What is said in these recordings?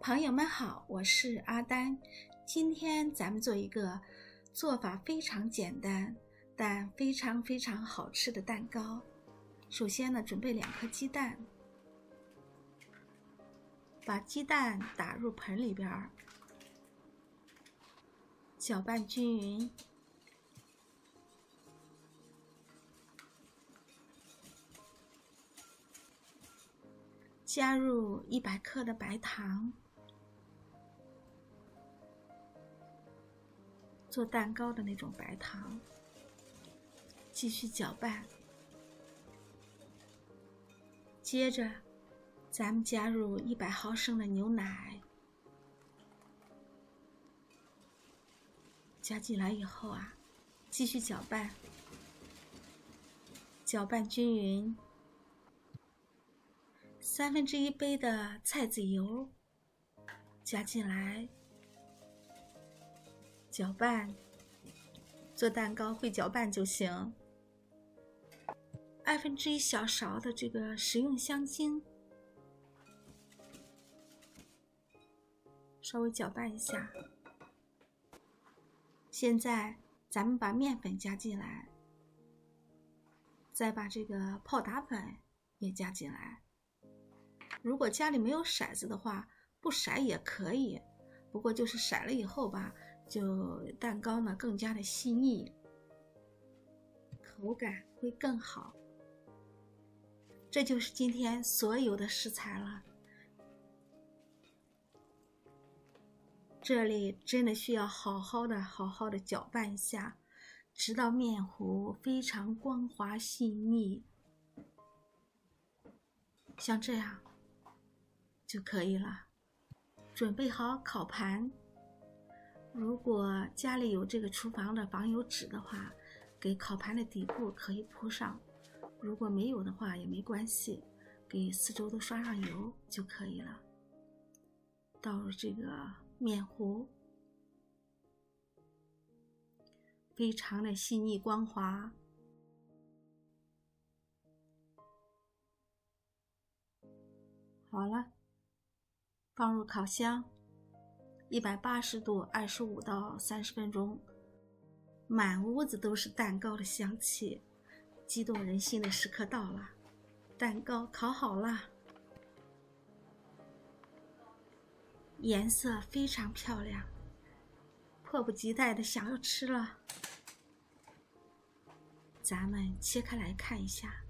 朋友们好，我是阿丹。今天咱们做一个做法非常简单但非常好吃的蛋糕。首先呢，准备2颗鸡蛋，把鸡蛋打入盆里边，搅拌均匀。加入100克的白糖，做蛋糕的那种白糖，继续搅拌。接着咱们加入100毫升的牛奶，加进来以后啊，继续搅拌，搅拌均匀。1/3杯的菜籽油加进来，搅拌。做蛋糕会搅拌就行。1/2小勺的这个食用香精，稍微搅拌一下。现在咱们把面粉加进来，再把这个泡打粉也加进来。如果家里没有骰子的话，不骰也可以，不过就是骰了以后吧，就蛋糕呢更加的细腻，口感会更好。这就是今天所有的食材了。这里真的需要好好的搅拌一下，直到面糊非常光滑细腻，像这样就可以了。准备好烤盘，如果家里有这个厨房的防油纸的话，给烤盘的底部可以铺上，如果没有的话也没关系，给四周都刷上油就可以了。倒入这个面糊，非常的细腻光滑。好了，放入烤箱，180度25到30分钟，满屋子都是蛋糕的香气，激动人心的时刻到了，蛋糕烤好了，颜色非常漂亮，迫不及待的想要吃了。咱们切开来看一下，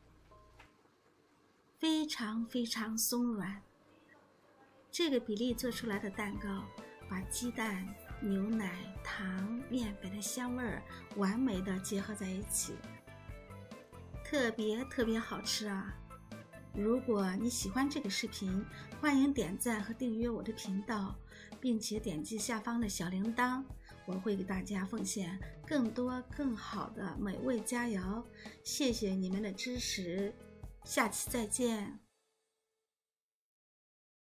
非常松软。这个比例做出来的蛋糕，把鸡蛋、牛奶、糖、面粉的香味完美的结合在一起，特别好吃啊！如果你喜欢这个视频，欢迎点赞和订阅我的频道，并且点击下方的小铃铛，我会给大家奉献更多更好的美味佳肴。谢谢你们的支持，下期再见。